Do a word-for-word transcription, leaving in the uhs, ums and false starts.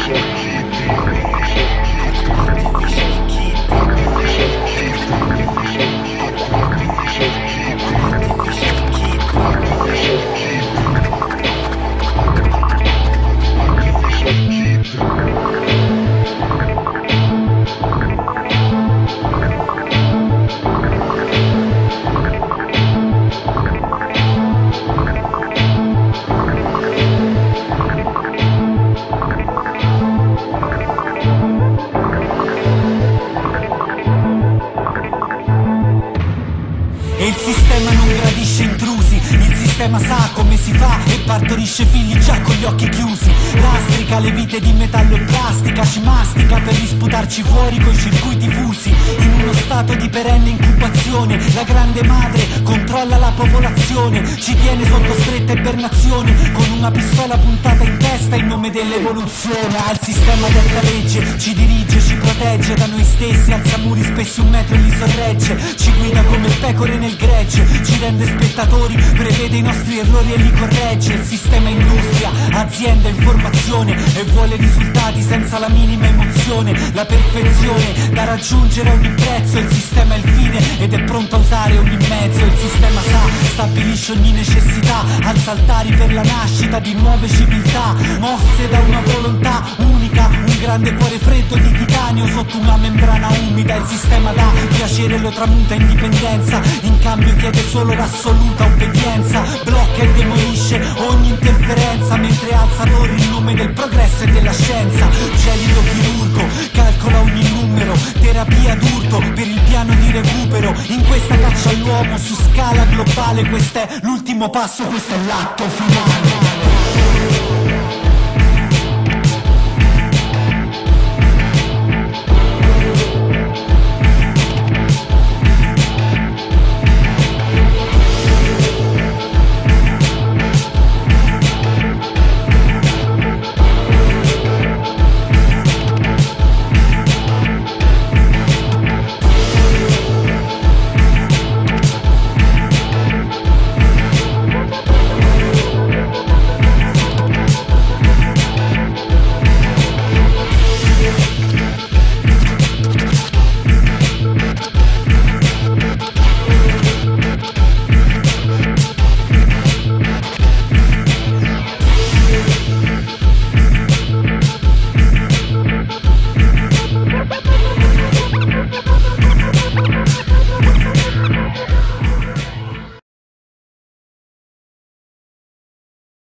E il sistema non gradisce intrusi, il sistema sa come si fa e partorisce figli già con gli occhi chiusi. Lastrica le vite di metallo e plastica, ci mastica per risputarci fuori coi circuiti fusi. In uno stato di perenne incubazione, la grande madre controlla la popolazione, ci tiene sotto stretta ibernazione, con una pistola puntata in testa in nome dell'evoluzione. Ha il sistema detta legge, ci dirige, ci protegge da noi stessi, alza muri spessi un metro e li sorregge, ci guida come pecore nel gregge, ci rende spettatori, prevede i nostri errori e li corregge. Il sistema industria, azienda, informazione e vuole risultati senza la minima emozione, la perfezione da raggiungere a ogni prezzo. Il sistema è il fine ed è pronto a usare ogni mezzo. Il sistema sa, stabilisce ogni necessità, alza altari per la nascita di nuove civiltà, mosse da una volontà unica, un grande cuore freddo di titanio sotto una membrana umida. Il sistema dà piacere, lo tramuta in dipendenza, in cambio chiede solo l'assoluta obbedienza, blocca e demolisce ogni interferenza mentre alza torri in nome del progresso e della scienza. Gelido chirurgo, calcola ogni numero, terapia d'urto per il piano di recupero. In questa caccia all'uomo su scala globale, questo è l'ultimo passo, questo è l'atto finale.